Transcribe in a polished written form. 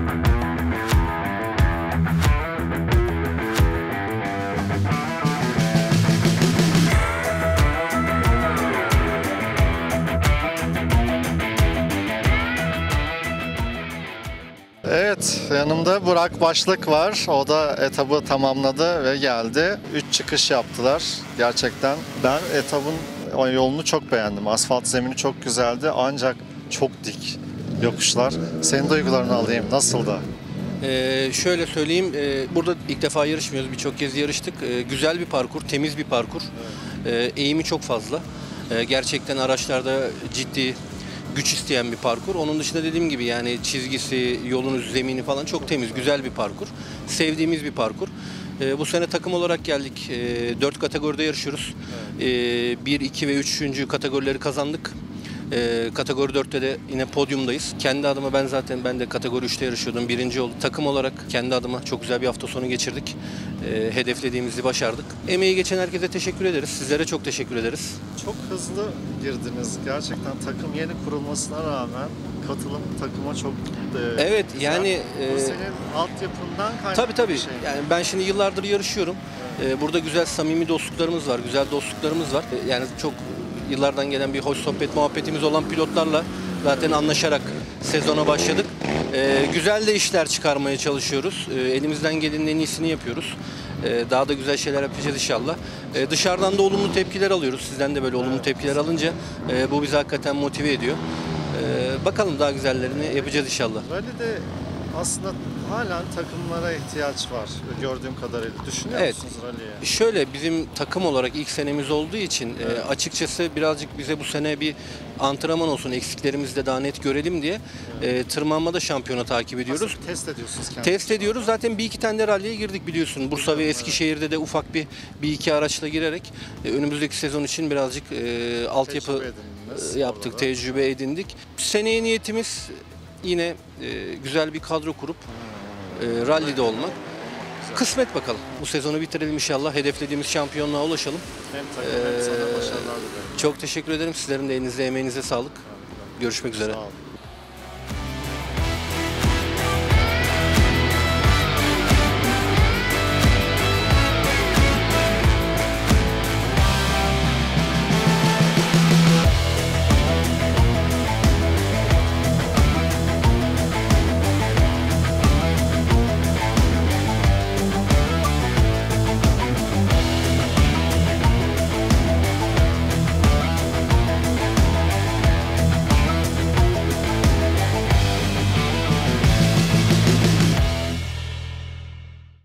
Evet, yanımda Burak Başlık var. O da etabı tamamladı ve geldi. 3 çıkış yaptılar gerçekten. Ben etabın yolunu çok beğendim. Asfalt zemini çok güzeldi ancak çok dik yokuşlar. Senin duygularını alayım. Nasıldı? Şöyle söyleyeyim, burada ilk defa yarışmıyoruz. Birçok kez yarıştık. Güzel bir parkur, temiz bir parkur. Eğimi çok fazla. Gerçekten araçlarda ciddi güç isteyen bir parkur. Onun dışında dediğim gibi yani çizgisi, yolun zemini falan çok temiz, güzel bir parkur. Sevdiğimiz bir parkur. Bu sene takım olarak geldik. 4 kategoride yarışıyoruz. 1, 2 ve 3. kategorileri kazandık. Kategori 4'te de yine podyumdayız. Kendi adıma ben de kategori 3'te yarışıyordum. Birinci oldum. Takım olarak kendi adıma çok güzel bir hafta sonu geçirdik. Hedeflediğimizi başardık. Emeği geçen herkese teşekkür ederiz. Sizlere çok teşekkür ederiz. Çok hızlı girdiniz. Gerçekten takım yeni kurulmasına rağmen katılım takıma çok evet güzel. Yani bu senin altyapından kaynaklı tabii. bir şey. Yani ben şimdi yıllardır yarışıyorum. Burada güzel samimi dostluklarımız var, güzel dostluklarımız var. Yani çok yıllardan gelen bir hoş sohbet muhabbetimiz olan pilotlarla zaten anlaşarak sezona başladık. Güzel de işler çıkarmaya çalışıyoruz. Elimizden gelenin en iyisini yapıyoruz. Daha da güzel şeyler yapacağız inşallah. Dışarıdan da olumlu tepkiler alıyoruz. Sizden de böyle olumlu tepkiler alınca bu bizi hakikaten motive ediyor. Bakalım daha güzellerini yapacağız inşallah. Rally'de aslında halen takımlara ihtiyaç var gördüğüm kadarıyla. Düşünüyor musunuz rally'ye? Şöyle bizim takım olarak ilk senemiz olduğu için açıkçası birazcık bize bu sene bir antrenman olsun, eksiklerimizi de daha net görelim diye tırmanmada şampiyona takip ediyoruz. Aslında test ediyorsunuz kendinizi. Test ediyoruz. Zaten bir iki tane de rally'ye girdik biliyorsun. Bursa ve Eskişehir'de de ufak bir iki araçla girerek önümüzdeki sezon için birazcık altyapı yaptık, tecrübe edindik. Seneye niyetimiz yine güzel bir kadro kurup rally'de olmak. Kısmet bakalım. Bu sezonu bitirelim inşallah. Hedeflediğimiz şampiyonluğa ulaşalım. Hem takım hem sana başarılar dilerim. Çok teşekkür ederim. Sizlerin de elinize, emeğinize sağlık. Görüşmek üzere. Sağ olun.